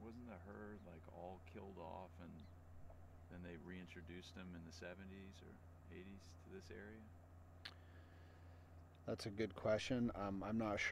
wasn't the herd like all killed off, and then they reintroduced them in the 70s or 80s to this area? That's a good question. I'm not